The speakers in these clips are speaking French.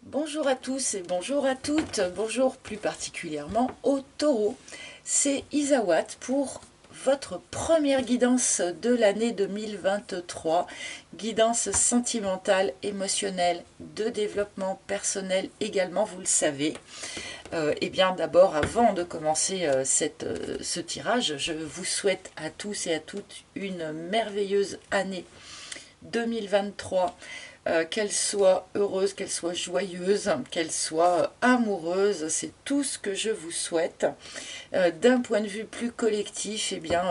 Bonjour à tous et bonjour à toutes, bonjour plus particulièrement aux taureaux. C'est Isawat pour votre première guidance de l'année 2023, guidance sentimentale, émotionnelle, de développement personnel également, vous le savez. Eh bien d'abord, avant de commencer ce tirage, je vous souhaite à tous et à toutes une merveilleuse année 2023, qu'elle soit heureuse, qu'elle soit joyeuse, qu'elle soit amoureuse, c'est tout ce que je vous souhaite. D'un point de vue plus collectif, eh bien,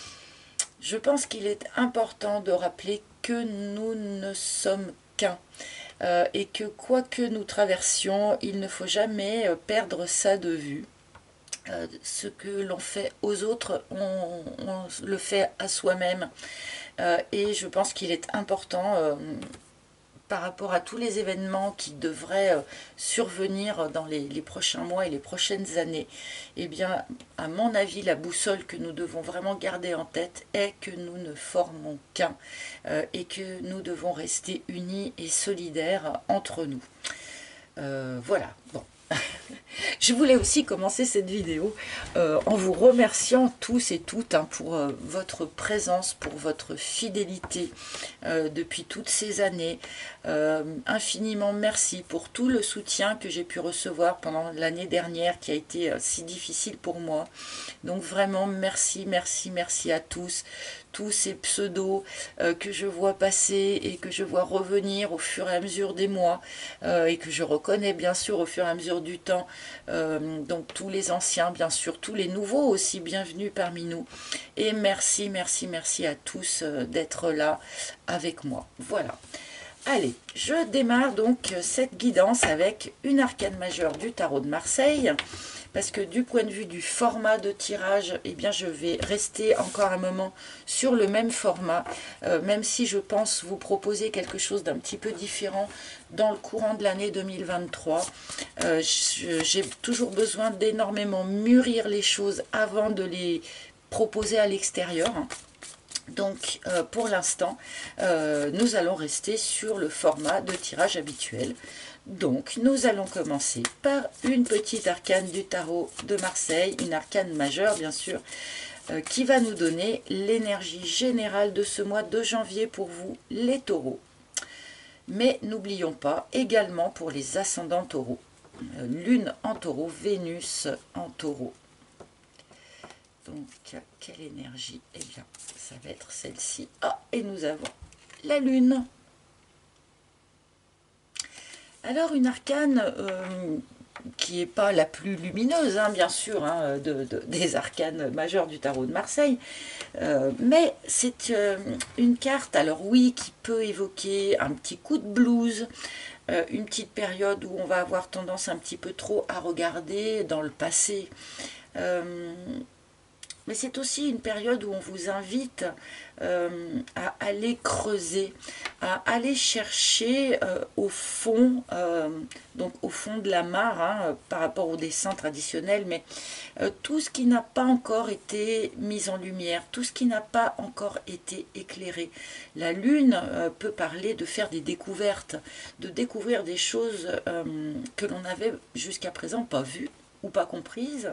je pense qu'il est important de rappeler que nous ne sommes qu'un. Et que quoi que nous traversions, il ne faut jamais perdre ça de vue. Ce que l'on fait aux autres, on le fait à soi-même. Et je pense qu'il est important, par rapport à tous les événements qui devraient survenir dans les prochains mois et les prochaines années, eh bien, à mon avis, la boussole que nous devons vraiment garder en tête est que nous ne formons qu'un et que nous devons rester unis et solidaires entre nous. Voilà, bon. Je voulais aussi commencer cette vidéo en vous remerciant tous et toutes pour votre présence, pour votre fidélité depuis toutes ces années. Infiniment merci pour tout le soutien que j'ai pu recevoir pendant l'année dernière qui a été si difficile pour moi. Donc vraiment merci, merci, merci à tous ces pseudos que je vois passer et que je vois revenir au fur et à mesure des mois et que je reconnais bien sûr au fur et à mesure du temps. Donc tous les anciens, bien sûr, tous les nouveaux aussi, bienvenue parmi nous. Et merci, merci, merci à tous d'être là avec moi. Voilà. Allez, je démarre donc cette guidance avec une arcane majeure du tarot de Marseille. Parce que du point de vue du format de tirage, eh bien je vais rester encore un moment sur le même format, même si je pense vous proposer quelque chose d'un petit peu différent dans le courant de l'année 2023. J'ai toujours besoin d'énormément mûrir les choses avant de les proposer à l'extérieur. Donc pour l'instant, nous allons rester sur le format de tirage habituel. Donc nous allons commencer par une petite arcane du tarot de Marseille, une arcane majeure bien sûr, qui va nous donner l'énergie générale de ce mois de janvier pour vous les taureaux. Mais n'oublions pas également pour les ascendants taureaux, Lune en taureau, Vénus en taureau. Donc, quelle énergie? Eh bien, ça va être celle-ci. Ah, et nous avons la Lune. Alors, une arcane qui n'est pas la plus lumineuse, bien sûr, des arcanes majeures du tarot de Marseille. Mais c'est une carte, alors oui, qui peut évoquer un petit coup de blues, une petite période où on va avoir tendance un petit peu trop à regarder dans le passé. Mais c'est aussi une période où on vous invite à aller creuser, à aller chercher au fond, donc au fond de la mare, par rapport au dessin traditionnel, mais tout ce qui n'a pas encore été mis en lumière, tout ce qui n'a pas encore été éclairé. La lune peut parler de faire des découvertes, de découvrir des choses que l'on n'avait jusqu'à présent pas vues ou pas comprises.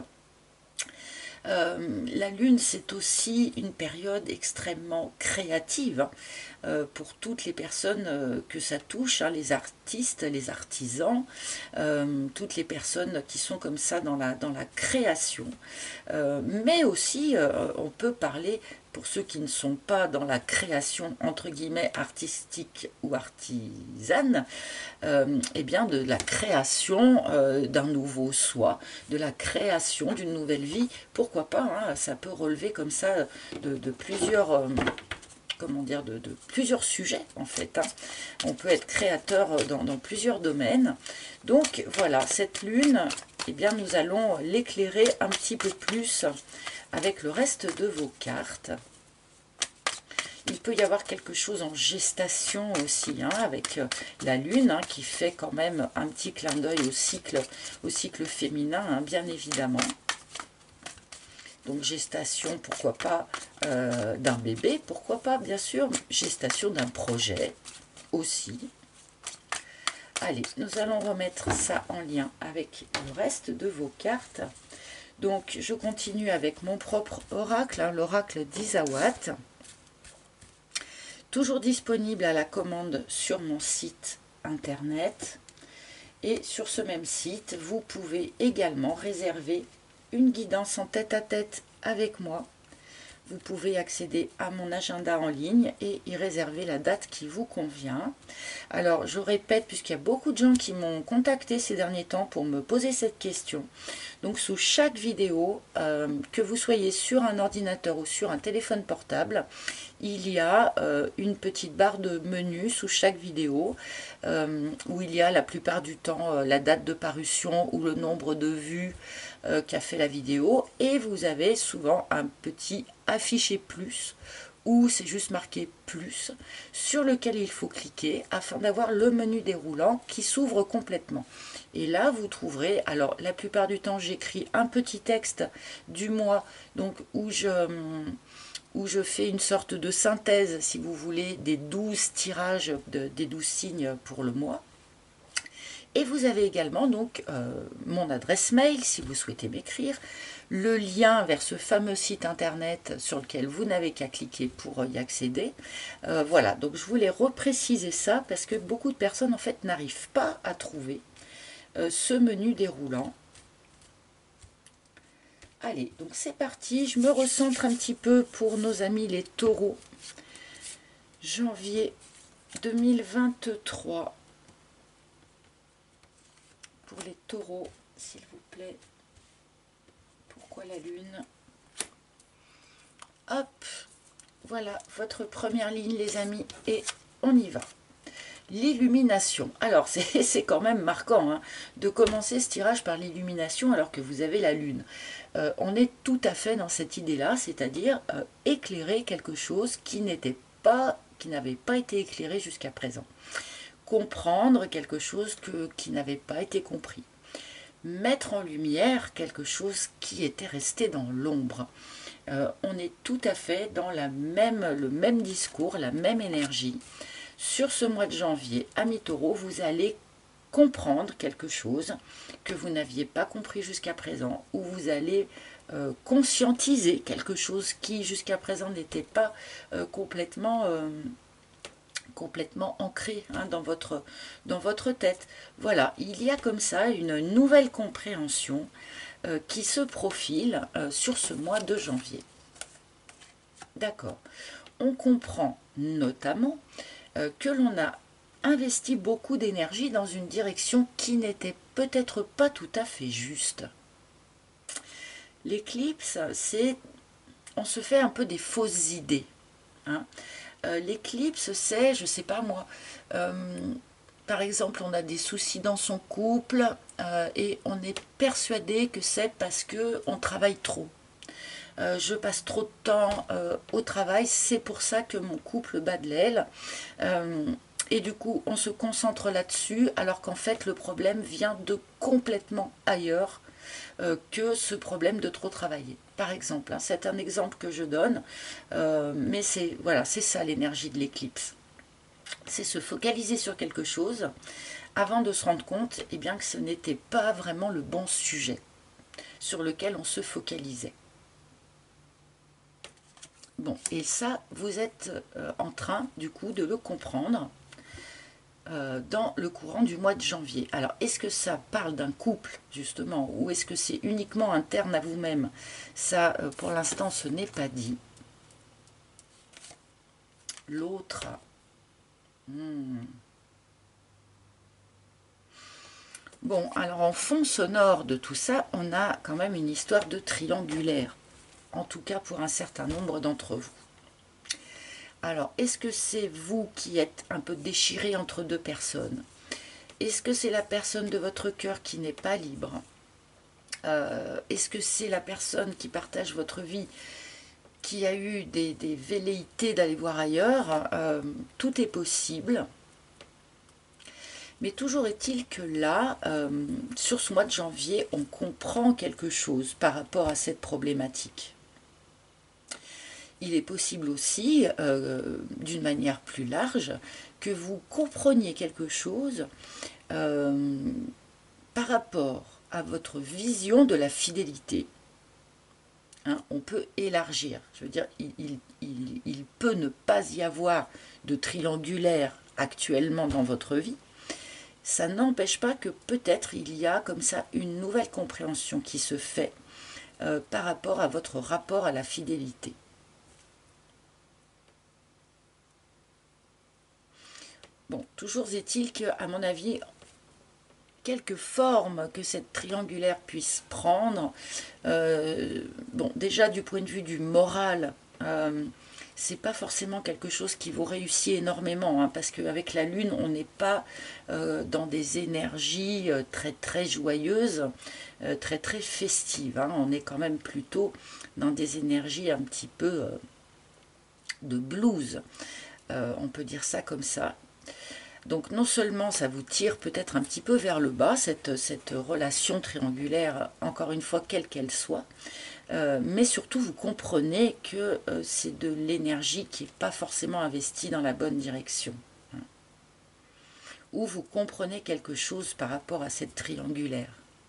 La lune, c'est aussi une période extrêmement créative pour toutes les personnes que ça touche, les artistes, les artisans, toutes les personnes qui sont comme ça dans la création. Mais aussi, on peut parler, pour ceux qui ne sont pas dans la création entre guillemets artistique ou artisane, eh bien de la création d'un nouveau soi, de la création d'une nouvelle vie. Pourquoi pas, ça peut relever comme ça de plusieurs comment dire, de plusieurs sujets en fait. On peut être créateur dans plusieurs domaines. Donc voilà, cette lune, eh bien nous allons l'éclairer un petit peu plus avec le reste de vos cartes. Il peut y avoir quelque chose en gestation aussi, avec la lune, qui fait quand même un petit clin d'œil au cycle féminin, bien évidemment. Donc gestation, pourquoi pas, d'un bébé, pourquoi pas, bien sûr, gestation d'un projet aussi. Allez, nous allons remettre ça en lien avec le reste de vos cartes. Donc, je continue avec mon propre oracle, hein, l'oracle d'Isawat. Toujours disponible à la commande sur mon site internet. Et sur ce même site, vous pouvez également réserver une guidance en tête-à-tête avec moi. Vous pouvez accéder à mon agenda en ligne et y réserver la date qui vous convient. Alors, je répète, puisqu'il y a beaucoup de gens qui m'ont contacté ces derniers temps pour me poser cette question. Donc, sous chaque vidéo, que vous soyez sur un ordinateur ou sur un téléphone portable, il y a une petite barre de menu sous chaque vidéo où il y a la plupart du temps la date de parution ou le nombre de vues qu'a fait la vidéo, et vous avez souvent un petit affiché plus où c'est juste marqué plus sur lequel il faut cliquer afin d'avoir le menu déroulant qui s'ouvre complètement. Et là vous trouverez, alors la plupart du temps j'écris un petit texte du mois, donc où je fais une sorte de synthèse, si vous voulez, des 12 tirages, des 12 signes pour le mois. Et vous avez également donc mon adresse mail si vous souhaitez m'écrire, le lien vers ce fameux site internet sur lequel vous n'avez qu'à cliquer pour y accéder. Voilà, donc je voulais repréciser ça parce que beaucoup de personnes en fait n'arrivent pas à trouver ce menu déroulant. Allez, donc c'est parti, je me recentre un petit peu pour nos amis les taureaux. Janvier 2023. Pour les taureaux, s'il vous plaît. Pourquoi la lune? Hop, voilà votre première ligne les amis, et on y va. L'illumination. Alors c'est quand même marquant hein, de commencer ce tirage par l'illumination alors que vous avez la lune. On est tout à fait dans cette idée-là, c'est-à-dire éclairer quelque chose qui n'avait pas été éclairé jusqu'à présent. Comprendre quelque chose qui n'avait pas été compris. Mettre en lumière quelque chose qui était resté dans l'ombre. On est tout à fait dans le même discours, la même énergie. Sur ce mois de janvier, amis taureaux, vous allez comprendre quelque chose que vous n'aviez pas compris jusqu'à présent, ou vous allez conscientiser quelque chose qui jusqu'à présent n'était pas complètement ancré hein, dans votre tête. Voilà, il y a comme ça une nouvelle compréhension qui se profile sur ce mois de janvier. D'accord. On comprend notamment que l'on a investi beaucoup d'énergie dans une direction qui n'était peut-être pas tout à fait juste. L'éclipse, c'est... on se fait un peu des fausses idées. Hein. L'éclipse, c'est, je sais pas moi, par exemple, on a des soucis dans son couple et on est persuadé que c'est parce qu'on travaille trop. Je passe trop de temps au travail, c'est pour ça que mon couple bat de l'aile. Et du coup, on se concentre là-dessus, alors qu'en fait, le problème vient de complètement ailleurs que ce problème de trop travailler. Par exemple, hein, c'est un exemple que je donne, mais c'est voilà, c'est ça l'énergie de l'éclipse. C'est se focaliser sur quelque chose avant de se rendre compte eh bien, que ce n'était pas vraiment le bon sujet sur lequel on se focalisait. Bon, et ça, vous êtes en train, du coup, de le comprendre dans le courant du mois de janvier. Alors, est-ce que ça parle d'un couple, justement, ou est-ce que c'est uniquement interne à vous-même? Ça, pour l'instant, ce n'est pas dit. L'autre... Bon, alors en fond sonore de tout ça, on a quand même une histoire de triangulaire. En tout cas pour un certain nombre d'entre vous. Alors, est-ce que c'est vous qui êtes un peu déchiré entre deux personnes? Est-ce que c'est la personne de votre cœur qui n'est pas libre? Est-ce que c'est la personne qui partage votre vie qui a eu des velléités d'aller voir ailleurs? Tout est possible. Mais toujours est-il que là, sur ce mois de janvier, on comprend quelque chose par rapport à cette problématique. il est possible aussi, d'une manière plus large, que vous compreniez quelque chose par rapport à votre vision de la fidélité. Hein, on peut élargir. Je veux dire, il peut ne pas y avoir de triangulaire actuellement dans votre vie. Ça n'empêche pas que peut-être il y a comme ça une nouvelle compréhension qui se fait par rapport à votre rapport à la fidélité. Bon, toujours est-il qu'à mon avis, quelques formes que cette triangulaire puisse prendre, bon, déjà du point de vue du moral, c'est pas forcément quelque chose qui vous réussit énormément, hein, parce qu'avec la Lune, on n'est pas dans des énergies très très joyeuses, très très festives. Hein. On est quand même plutôt dans des énergies un petit peu de blues. On peut dire ça comme ça. Donc non seulement ça vous tire peut-être un petit peu vers le bas, cette relation triangulaire, encore une fois, quelle qu'elle soit, mais surtout vous comprenez que c'est de l'énergie qui n'est pas forcément investie dans la bonne direction. Hein. Ou vous comprenez quelque chose par rapport à cette triangulaire.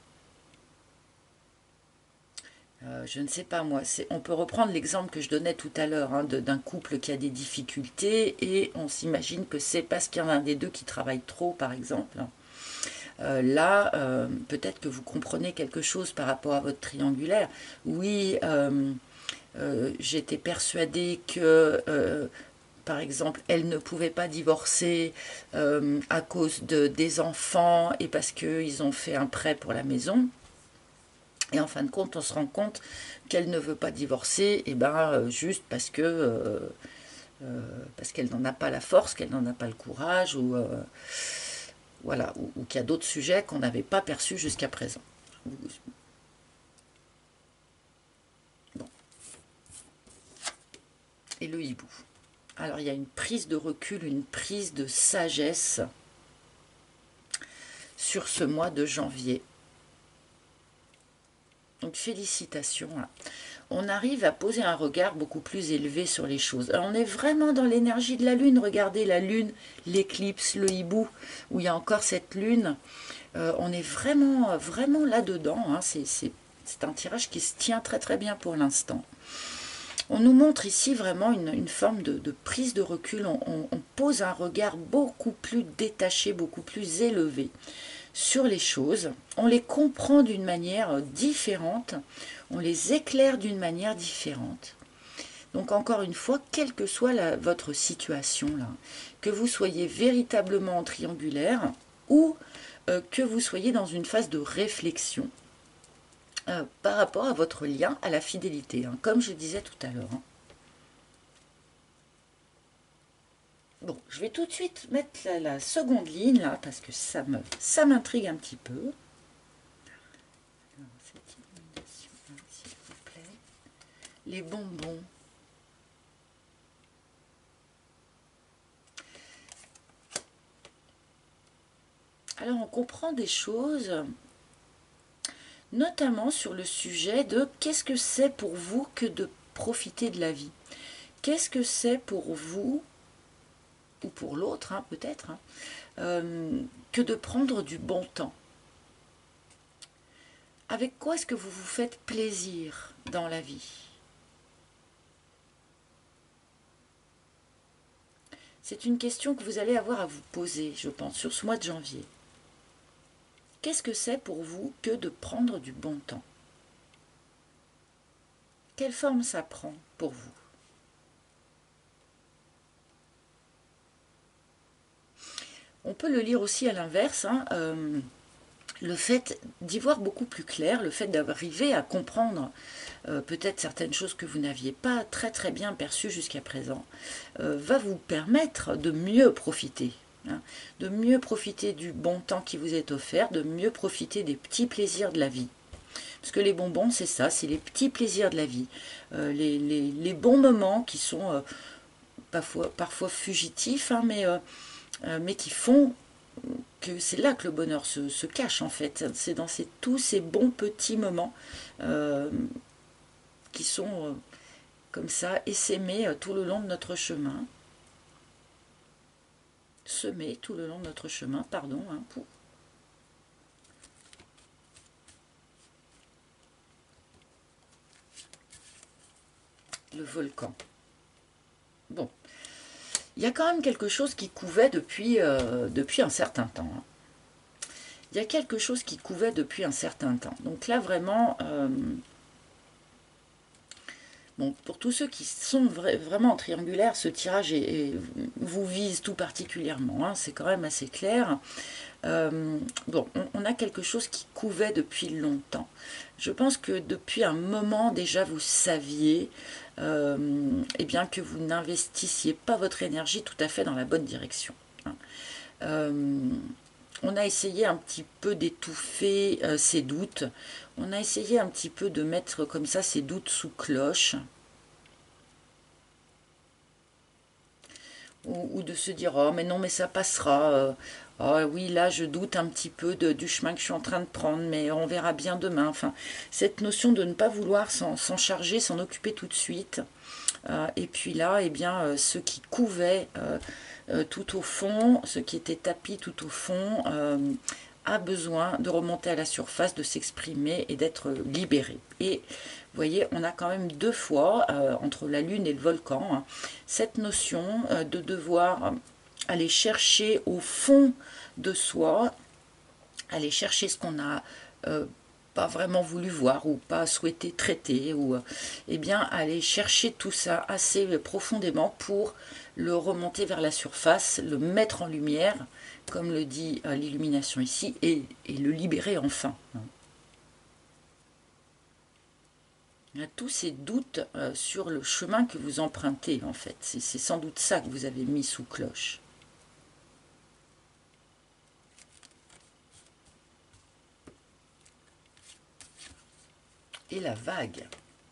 Je ne sais pas moi, on peut reprendre l'exemple que je donnais tout à l'heure, hein, d'un couple qui a des difficultés et on s'imagine que c'est parce qu'il y en a un des deux qui travaille trop par exemple. Là, peut-être que vous comprenez quelque chose par rapport à votre triangulaire. Oui, j'étais persuadée que, par exemple, elle ne pouvait pas divorcer à cause des enfants et parce qu'ils ont fait un prêt pour la maison. Et en fin de compte, on se rend compte qu'elle ne veut pas divorcer, et ben, juste parce qu'elle n'en a pas la force, qu'elle n'en a pas le courage, ou voilà, ou qu'il y a d'autres sujets qu'on n'avait pas perçus jusqu'à présent. Bon. Et le hibou. Alors il y a une prise de recul, une prise de sagesse sur ce mois de janvier. Donc félicitations. On arrive à poser un regard beaucoup plus élevé sur les choses. Alors on est vraiment dans l'énergie de la Lune. Regardez la Lune, l'éclipse, le hibou, où il y a encore cette Lune. On est vraiment, vraiment là-dedans. Hein. C'est un tirage qui se tient très très bien pour l'instant. On nous montre ici vraiment une forme de prise de recul. On pose un regard beaucoup plus détaché, beaucoup plus élevé sur les choses, on les comprend d'une manière différente, on les éclaire d'une manière différente. Donc encore une fois, quelle que soit votre situation, là, que vous soyez véritablement triangulaire ou que vous soyez dans une phase de réflexion par rapport à votre lien à la fidélité, hein, comme je disais tout à l'heure. Hein. Bon, je vais tout de suite mettre la seconde ligne là, parce que ça m'intrigue un petit peu. Alors, cette illumination là, s'il vous plaît. Les bonbons. Alors, on comprend des choses, notamment sur le sujet de qu'est-ce que c'est pour vous que de profiter de la vie. Qu'est-ce que c'est pour vous ou pour l'autre, hein, peut-être, hein, que de prendre du bon temps. Avec quoi est-ce que vous vous faites plaisir dans la vie? C'est une question que vous allez avoir à vous poser, je pense, sur ce mois de janvier. Qu'est-ce que c'est pour vous que de prendre du bon temps? Quelle forme ça prend pour vous? On peut le lire aussi à l'inverse, hein, le fait d'y voir beaucoup plus clair, le fait d'arriver à comprendre peut-être certaines choses que vous n'aviez pas très très bien perçues jusqu'à présent, va vous permettre de mieux profiter. Hein, de mieux profiter du bon temps qui vous est offert, de mieux profiter des petits plaisirs de la vie. Parce que les bonbons, c'est ça, c'est les petits plaisirs de la vie. Les bons moments qui sont parfois fugitifs, hein, mais qui font que c'est là que le bonheur se cache en fait. C'est dans tous ces bons petits moments qui sont comme ça, et s'aimer tout le long de notre chemin. Semer tout le long de notre chemin, pardon, hein, pour le volcan. Bon, il y a quand même quelque chose qui couvait depuis un certain temps. Hein. Il y a quelque chose qui couvait depuis un certain temps. Donc là, vraiment, bon, pour tous ceux qui sont vraiment triangulaires, ce tirage vous vise tout particulièrement. Hein, c'est quand même assez clair. Bon, on a quelque chose qui couvait depuis longtemps. Je pense que depuis un moment déjà, vous saviez eh bien, que vous n'investissiez pas votre énergie tout à fait dans la bonne direction. Hein. On a essayé un petit peu d'étouffer ces doutes. On a essayé un petit peu de mettre comme ça ces doutes sous cloche. Ou de se dire, oh mais non, mais ça passera. Oh oui, là je doute un petit peu du chemin que je suis en train de prendre, mais on verra bien demain. Enfin, cette notion de ne pas vouloir s'en charger, s'en occuper tout de suite. Et puis là, eh bien, ce qui couvait tout au fond, ce qui était tapis tout au fond, a besoin de remonter à la surface, de s'exprimer et d'être libéré. Et vous voyez, on a quand même deux fois, entre la Lune et le volcan, hein, cette notion de devoir aller chercher au fond de soi, aller chercher ce qu'on a pas vraiment voulu voir ou pas souhaité traiter, ou eh bien aller chercher tout ça assez profondément pour le remonter vers la surface, le mettre en lumière, comme le dit l'illumination ici, et le libérer enfin. Il y a tous ces doutes sur le chemin que vous empruntez, en fait. C'est sans doute ça que vous avez mis sous cloche. Et la vague.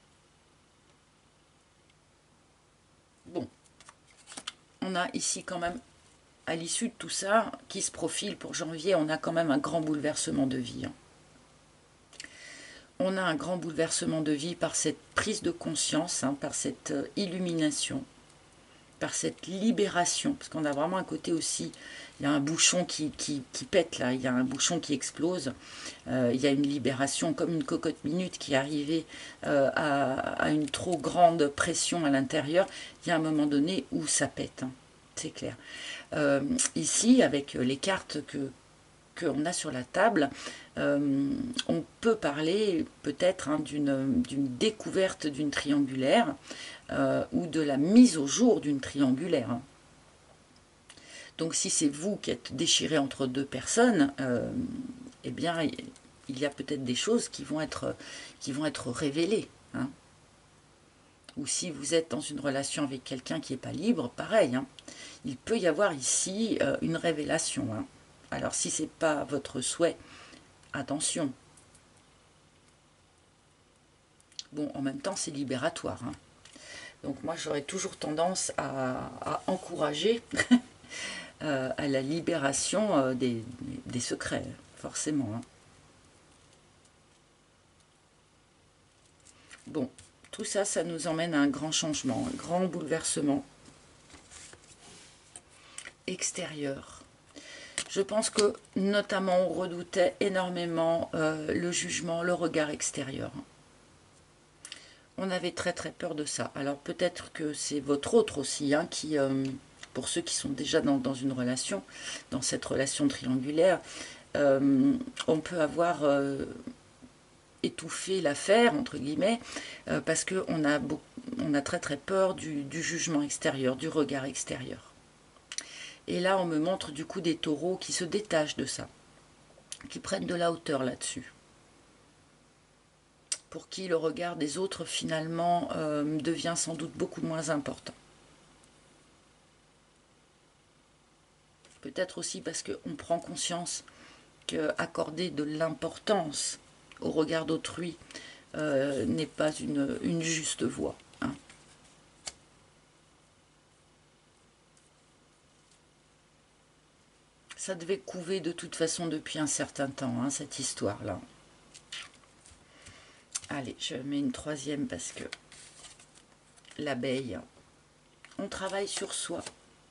Bon, on a ici quand même, à l'issue de tout ça, qui se profile pour janvier, on a quand même un grand bouleversement de vie. Hein. On a un grand bouleversement de vie par cette prise de conscience, hein, par cette illumination, par cette libération, parce qu'on a vraiment un côté aussi, il y a un bouchon qui pète là, il y a un bouchon qui explose, il y a une libération comme une cocotte minute qui est arrivée à une trop grande pression à l'intérieur, il y a un moment donné où ça pète, hein, c'est clair. Ici, avec les cartes qu'on a sur la table, on peut parler peut-être hein, d'une découverte d'une triangulaire, ou de la mise au jour d'une triangulaire. Donc si c'est vous qui êtes déchiré entre deux personnes, eh bien il y a peut-être des choses qui vont être révélées. Hein. Ou si vous êtes dans une relation avec quelqu'un qui n'est pas libre, pareil. Hein. Il peut y avoir ici une révélation. Hein. Alors si ce n'est pas votre souhait, attention. Bon, en même temps, c'est libératoire. Hein. Donc moi, j'aurais toujours tendance à encourager à la libération des secrets, forcément. Hein. Bon, tout ça, ça nous emmène à un grand changement, un grand bouleversement extérieur. Je pense que, notamment, on redoutait énormément le jugement, le regard extérieur. On avait très très peur de ça. Alors peut-être que c'est votre autre aussi, hein, qui, pour ceux qui sont déjà dans une relation, dans cette relation triangulaire, on peut avoir étouffé l'affaire, entre guillemets, parce qu'on a très très peur du jugement extérieur, du regard extérieur. Et là, on me montre du coup des taureaux qui se détachent de ça, qui prennent de la hauteur là-dessus. Pour qui le regard des autres, finalement, devient sans doute beaucoup moins important. Peut-être aussi parce qu'on prend conscience qu'accorder de l'importance au regard d'autrui n'est pas une juste voie. Hein. Ça devait couver de toute façon depuis un certain temps, hein, cette histoire-là. Allez, je mets une troisième parce que l'abeille. On travaille sur soi.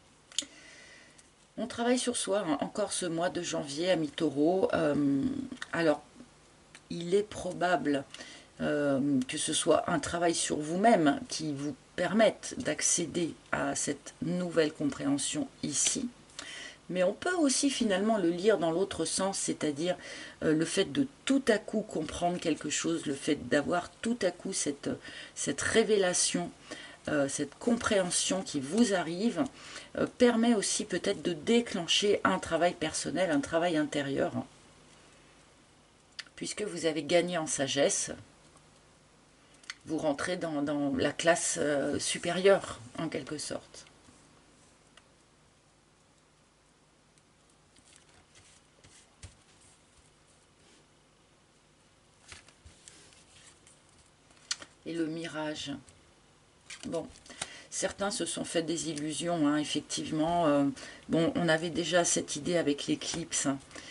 On travaille sur soi encore ce mois de janvier, amis taureaux. Alors, il est probable que ce soit un travail sur vous-même qui vous permette d'accéder à cette nouvelle compréhension ici. Mais on peut aussi finalement le lire dans l'autre sens, c'est-à-dire le fait de tout à coup comprendre quelque chose, le fait d'avoir tout à coup cette révélation, cette compréhension qui vous arrive, permet aussi peut-être de déclencher un travail personnel, un travail intérieur, puisque vous avez gagné en sagesse. Vous rentrez dans la classe supérieure, en quelque sorte. Et le mirage. Bon, certains se sont fait des illusions, hein, effectivement. Bon, on avait déjà cette idée avec l'éclipse.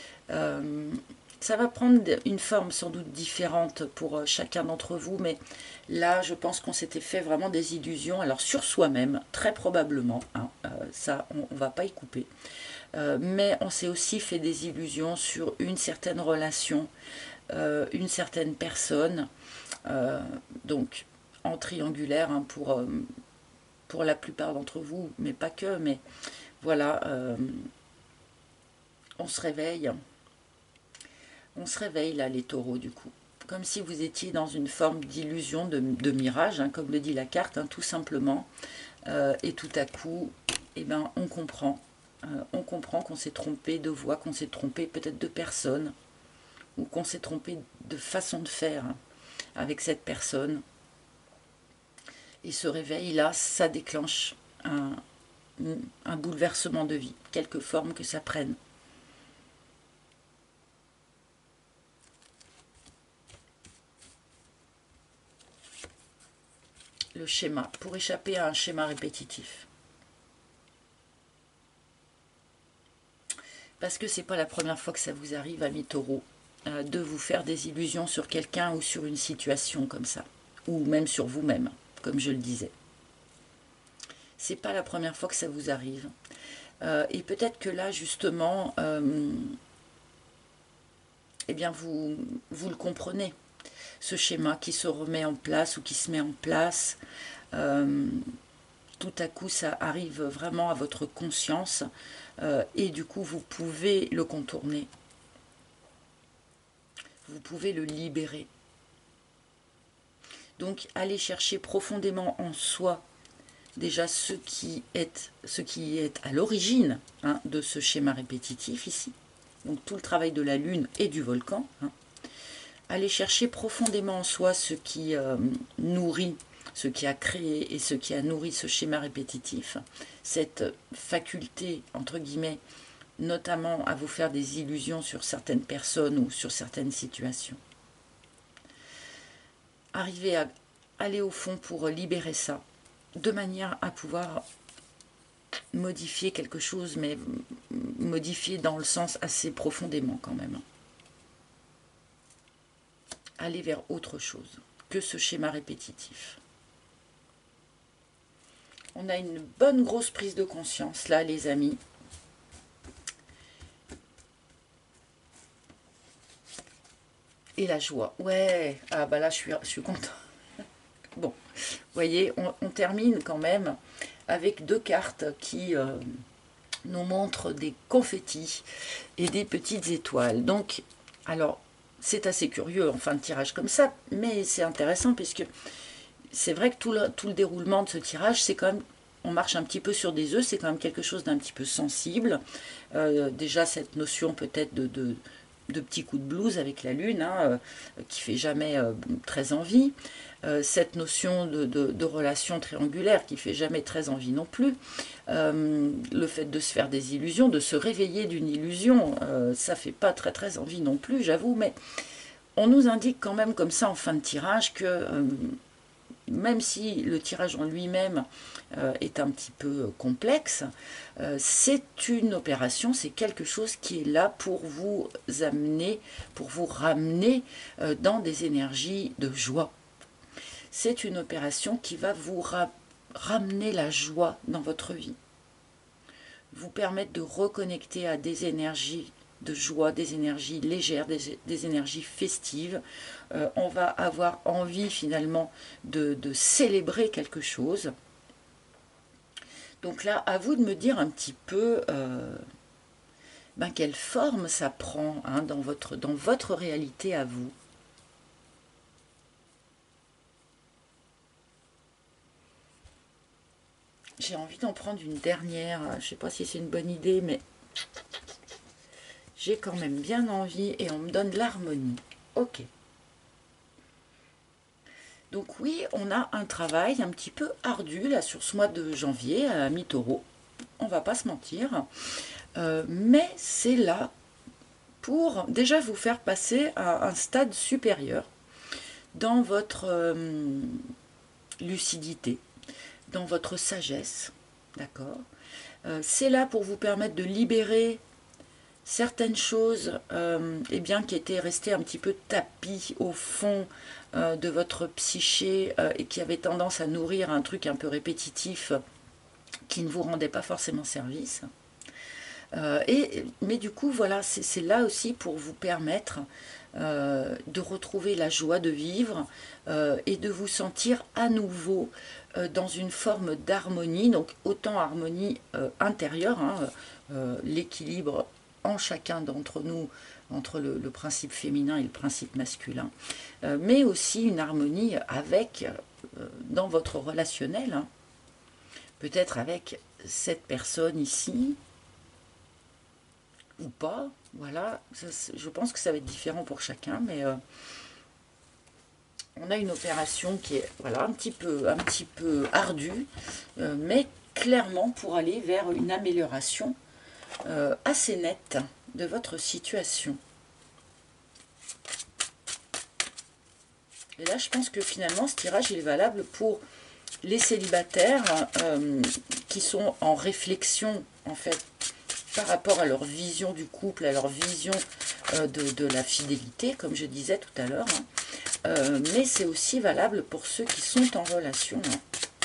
Ça va prendre une forme sans doute différente pour chacun d'entre vous, mais là, je pense qu'on s'était fait vraiment des illusions. Alors, sur soi-même, très probablement, hein, ça, on ne va pas y couper. Mais on s'est aussi fait des illusions sur une certaine relation, une certaine personne, donc en triangulaire hein, pour la plupart d'entre vous, mais pas que, mais voilà, on se réveille là les taureaux du coup, comme si vous étiez dans une forme d'illusion, de mirage, hein, comme le dit la carte, hein, tout simplement, et tout à coup, eh ben, on comprend qu'on s'est trompé de voix, qu'on s'est trompé peut-être de personne, ou qu'on s'est trompé de façon de faire hein, avec cette personne. Et ce réveil-là, ça déclenche un bouleversement de vie, quelque forme que ça prenne. Le schéma, pour échapper à un schéma répétitif. Parce que c'est pas la première fois que ça vous arrive, amis taureaux, de vous faire des illusions sur quelqu'un ou sur une situation comme ça, ou même sur vous-même, comme je le disais. C'est pas la première fois que ça vous arrive. Et peut-être que là, justement, eh bien, vous le comprenez, ce schéma qui se remet en place ou qui se met en place. Tout à coup, ça arrive vraiment à votre conscience et du coup, vous pouvez le contourner. Vous pouvez le libérer. Donc, allez chercher profondément en soi déjà ce qui est à l'origine hein, de ce schéma répétitif ici. Donc, tout le travail de la lune et du volcan. Hein. Allez chercher profondément en soi ce qui nourrit, ce qui a créé et ce qui a nourri ce schéma répétitif, cette faculté, entre guillemets, notamment à vous faire des illusions sur certaines personnes ou sur certaines situations. Arrivez à aller au fond pour libérer ça, de manière à pouvoir modifier quelque chose, mais modifier dans le sens assez profondément quand même. Aller vers autre chose que ce schéma répétitif. On a une bonne grosse prise de conscience là, les amis. Et la joie. Ouais, ah bah là, je suis contente. Bon, vous voyez, on termine quand même avec deux cartes qui nous montrent des confettis et des petites étoiles. Donc, alors, c'est assez curieux en fin de tirage comme ça, mais c'est intéressant puisque c'est vrai que tout le déroulement de ce tirage, c'est quand même, on marche un petit peu sur des œufs, c'est quand même quelque chose d'un petit peu sensible. Déjà, cette notion peut-être de petits coups de blues avec la lune, hein, qui fait jamais très envie. Cette notion de relation triangulaire qui fait jamais très envie non plus. Le fait de se faire des illusions, de se réveiller d'une illusion, ça fait pas très très envie non plus, j'avoue, mais on nous indique quand même comme ça en fin de tirage que même si le tirage en lui-même est un petit peu complexe, c'est une opération, c'est quelque chose qui est là pour vous amener, pour vous ramener dans des énergies de joie. C'est une opération qui va vous ramener la joie dans votre vie, vous permettre de reconnecter à des énergies de joie, des énergies légères, des énergies festives. On va avoir envie finalement de célébrer quelque chose. Donc là, à vous de me dire un petit peu quelle forme ça prend hein, dans votre réalité à vous. J'ai envie d'en prendre une dernière. Je ne sais pas si c'est une bonne idée, mais j'ai quand même bien envie et on me donne l'harmonie. Ok. Donc oui, on a un travail un petit peu ardu là sur ce mois de janvier à mi-taureau. On va pas se mentir. Mais c'est là pour déjà vous faire passer à un stade supérieur dans votre lucidité, dans votre sagesse, d'accord. C'est là pour vous permettre de libérer certaines choses qui étaient restées un petit peu tapies au fond de votre psyché et qui avaient tendance à nourrir un truc un peu répétitif qui ne vous rendait pas forcément service. Mais du coup, voilà, c'est là aussi pour vous permettre de retrouver la joie de vivre et de vous sentir à nouveau dans une forme d'harmonie, donc autant harmonie intérieure, hein, l'équilibre en chacun d'entre nous entre le principe féminin et le principe masculin, mais aussi une harmonie avec, dans votre relationnel, hein, peut-être avec cette personne ici, ou pas, voilà, je pense que ça va être différent pour chacun, mais on a une opération qui est voilà, un petit peu ardue, mais clairement pour aller vers une amélioration assez nette de votre situation. Et là, je pense que finalement, ce tirage il est valable pour les célibataires qui sont en réflexion, en fait, par rapport à leur vision du couple, à leur vision de la fidélité, comme je disais tout à l'heure. Hein. Mais c'est aussi valable pour ceux qui sont en relation. Hein.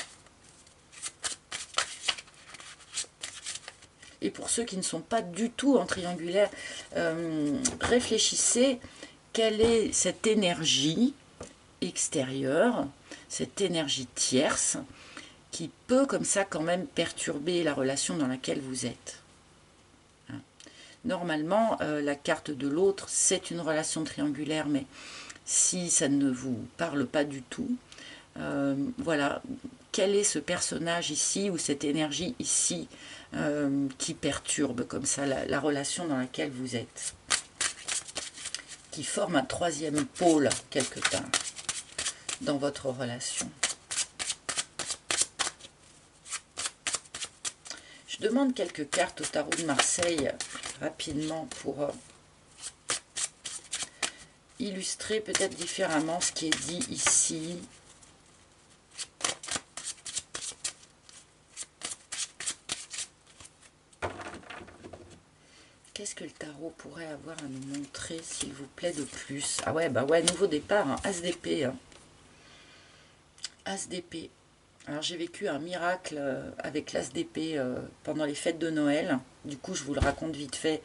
Et pour ceux qui ne sont pas du tout en triangulaire, réfléchissez quelle est cette énergie extérieure, cette énergie tierce, qui peut comme ça quand même perturber la relation dans laquelle vous êtes. Normalement, la carte de l'autre, c'est une relation triangulaire, mais si ça ne vous parle pas du tout, voilà, quel est ce personnage ici, ou cette énergie ici, qui perturbe comme ça la relation dans laquelle vous êtes, qui forme un troisième pôle quelque part dans votre relation. Je demande quelques cartes au tarot de Marseille rapidement pour illustrer peut-être différemment ce qui est dit ici. Qu'est-ce que le tarot pourrait avoir à nous montrer, s'il vous plaît, de plus? Ah ouais, bah ouais, nouveau départ, hein, As d'épée. Hein. As d'épée. Alors j'ai vécu un miracle avec l'As d'épée pendant les fêtes de Noël. Du coup, je vous le raconte vite fait.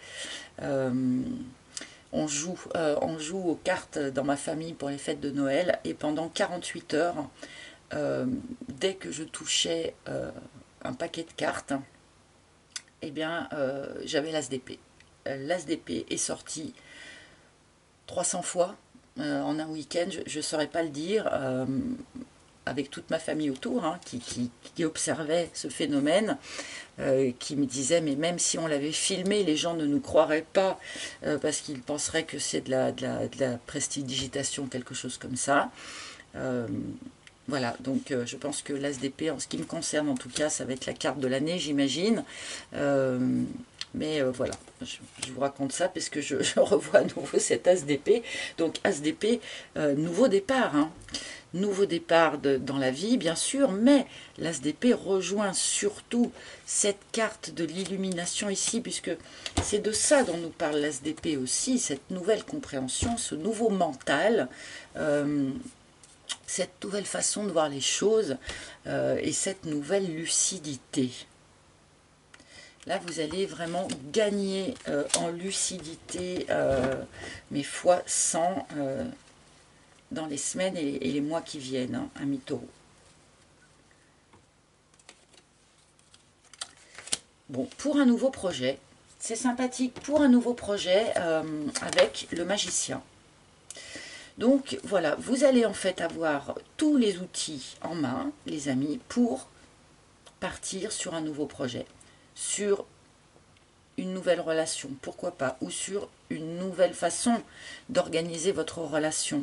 On joue aux cartes dans ma famille pour les fêtes de Noël. Et pendant 48 heures, dès que je touchais un paquet de cartes, eh bien, j'avais l'As d'épée. L'As d'épée est sorti 300 fois en un week-end. Je ne saurais pas le dire. Avec toute ma famille autour, hein, qui observait ce phénomène, qui me disait, mais même si on l'avait filmé, les gens ne nous croiraient pas, parce qu'ils penseraient que c'est de la prestidigitation, quelque chose comme ça. Voilà, donc je pense que l'As d'épée, en ce qui me concerne en tout cas, ça va être la carte de l'année, j'imagine. Mais voilà, je vous raconte ça parce que je revois à nouveau cet As d'épée. Donc As d'épée, nouveau départ, hein. Nouveau départ dans la vie, bien sûr, mais l'As d'épée rejoint surtout cette carte de l'illumination ici, puisque c'est de ça dont nous parle l'As d'épée aussi, cette nouvelle compréhension, ce nouveau mental cette nouvelle façon de voir les choses et cette nouvelle lucidité. Là, vous allez vraiment gagner en lucidité, mais fois 100 dans les semaines et les mois qui viennent, hein, amis taureaux. Bon, pour un nouveau projet, c'est sympathique pour un nouveau projet avec le magicien. Donc voilà, vous allez en fait avoir tous les outils en main, les amis, pour partir sur un nouveau projet, sur une nouvelle relation, pourquoi pas, ou sur une nouvelle façon d'organiser votre relation.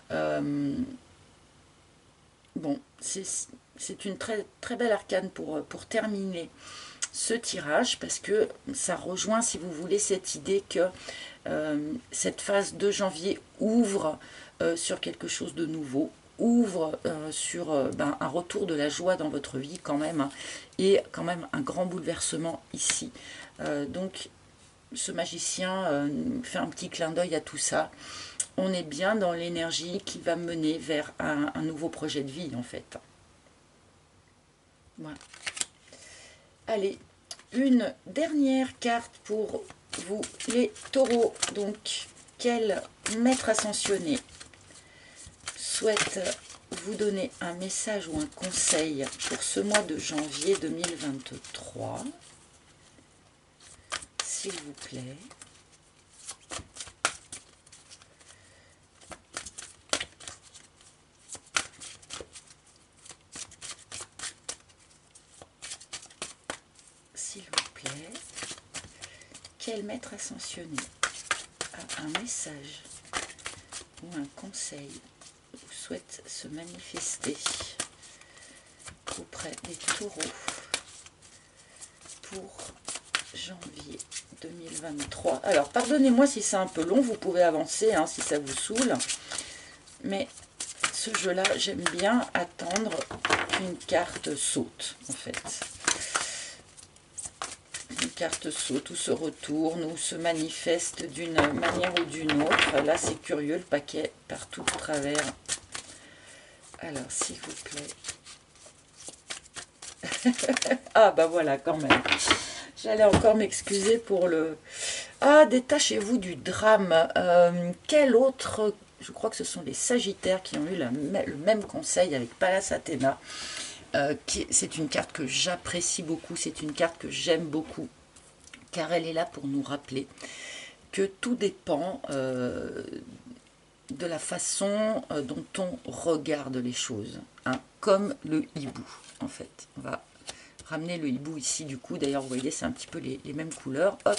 Bon, c'est une très, très belle arcane pour terminer ce tirage, parce que ça rejoint, si vous voulez, cette idée que cette phase de janvier ouvre sur quelque chose de nouveau, ouvre sur un retour de la joie dans votre vie quand même, hein, et quand même un grand bouleversement ici. Donc ce magicien fait un petit clin d'œil à tout ça. On est bien dans l'énergie qui va mener vers un nouveau projet de vie en fait. Voilà. Allez, une dernière carte pour vous les taureaux. Donc, quel maître ascensionné souhaite vous donner un message ou un conseil pour ce mois de janvier 2023, s'il vous plaît. S'il vous plaît, quel maître ascensionné a un message ou un conseil ou souhaite se manifester auprès des taureaux pour janvier 2023. Alors, pardonnez-moi si c'est un peu long, vous pouvez avancer hein, si ça vous saoule. Mais ce jeu-là, j'aime bien attendre qu'une carte saute, en fait. Une carte saute ou se retourne ou se manifeste d'une manière ou d'une autre. Là, c'est curieux, le paquet partout au travers. Alors, s'il vous plaît. Ah, bah voilà, quand même. J'allais encore m'excuser pour le... Ah, détachez-vous du drame. Quel autre... Je crois que ce sont les Sagittaires qui ont eu le même conseil avec Pallas Athéna. C'est une carte que j'apprécie beaucoup, c'est une carte que j'aime beaucoup, car elle est là pour nous rappeler que tout dépend de la façon dont on regarde les choses, hein, comme le hibou, en fait. On va ramener le hibou ici, du coup, d'ailleurs, vous voyez, c'est un petit peu les mêmes couleurs. Hop.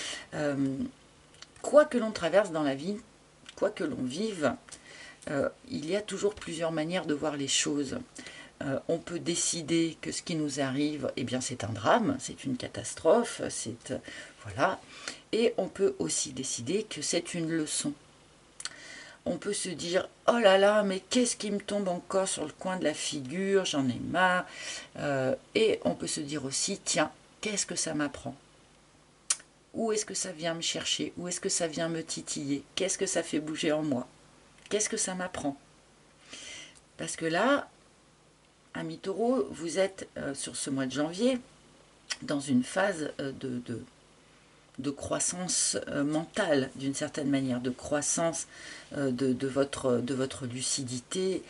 Quoi que l'on traverse dans la vie, quoi que l'on vive, il y a toujours plusieurs manières de voir les choses. On peut décider que ce qui nous arrive, eh bien c'est un drame, c'est une catastrophe, c'est voilà. Et on peut aussi décider que c'est une leçon. On peut se dire oh là là, mais qu'est-ce qui me tombe encore sur le coin de la figure, j'en ai marre. Et on peut se dire aussi tiens, qu'est-ce que ça m'apprend? Où est-ce que ça vient me chercher? Où est-ce que ça vient me titiller? Qu'est-ce que ça fait bouger en moi? Qu'est-ce que ça m'apprend? Parce que là, amis taureaux, vous êtes sur ce mois de janvier dans une phase de croissance mentale, d'une certaine manière, de croissance de votre lucidité,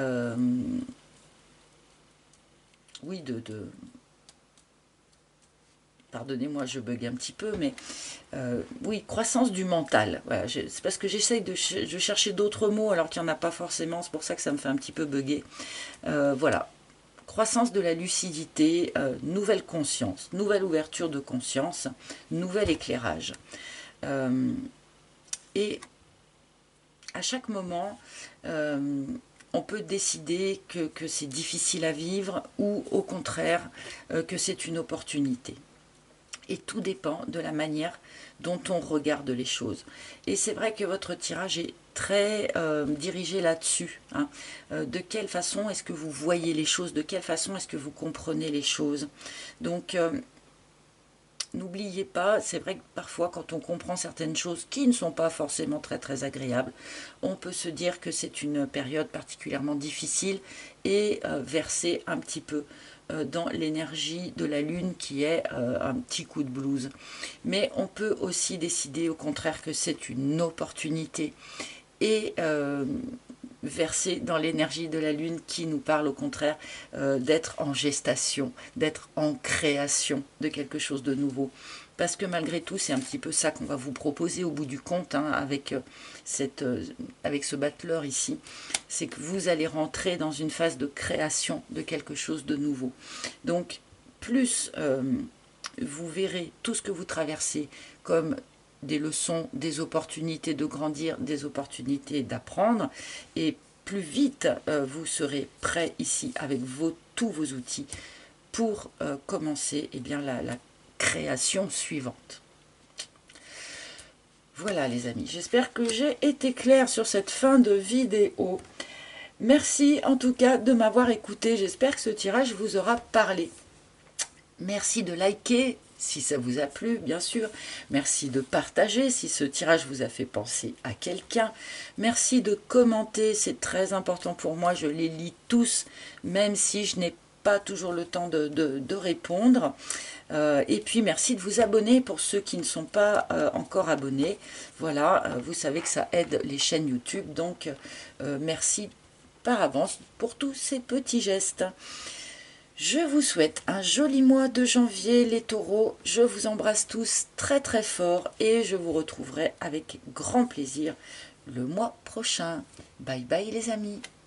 oui, pardonnez-moi, je bug un petit peu, mais oui, croissance du mental. Voilà, c'est parce que j'essaye de chercher d'autres mots alors qu'il n'y en a pas forcément, c'est pour ça que ça me fait un petit peu bugger. Voilà, croissance de la lucidité, nouvelle conscience, nouvelle ouverture de conscience, nouvel éclairage. Et à chaque moment, on peut décider que c'est difficile à vivre ou au contraire que c'est une opportunité. Et tout dépend de la manière dont on regarde les choses. Et c'est vrai que votre tirage est très dirigé là-dessus. Hein. De quelle façon est-ce que vous voyez les choses? De quelle façon est-ce que vous comprenez les choses? Donc, n'oubliez pas, c'est vrai que parfois quand on comprend certaines choses qui ne sont pas forcément très agréables, on peut se dire que c'est une période particulièrement difficile et verser un petit peu dans l'énergie de la lune qui est un petit coup de blues. Mais on peut aussi décider au contraire que c'est une opportunité et verser dans l'énergie de la lune qui nous parle au contraire d'être en gestation, d'être en création de quelque chose de nouveau. Parce que malgré tout, c'est un petit peu ça qu'on va vous proposer au bout du compte hein, avec ce battleur ici. C'est que vous allez rentrer dans une phase de création de quelque chose de nouveau. Donc, plus vous verrez tout ce que vous traversez comme des leçons, des opportunités de grandir, des opportunités d'apprendre, et plus vite vous serez prêt ici avec tous vos outils pour commencer eh bien, la création suivante. Voilà les amis, j'espère que j'ai été claire sur cette fin de vidéo. Merci en tout cas de m'avoir écouté, j'espère que ce tirage vous aura parlé. Merci de liker si ça vous a plu, bien sûr. Merci de partager si ce tirage vous a fait penser à quelqu'un. Merci de commenter, c'est très important pour moi. Je les lis tous, même si je n'ai pas toujours le temps de répondre. Et puis, merci de vous abonner pour ceux qui ne sont pas encore abonnés. Voilà, vous savez que ça aide les chaînes YouTube. Donc, merci par avance pour tous ces petits gestes. Je vous souhaite un joli mois de janvier, les taureaux. Je vous embrasse tous très fort et je vous retrouverai avec grand plaisir le mois prochain. Bye bye les amis.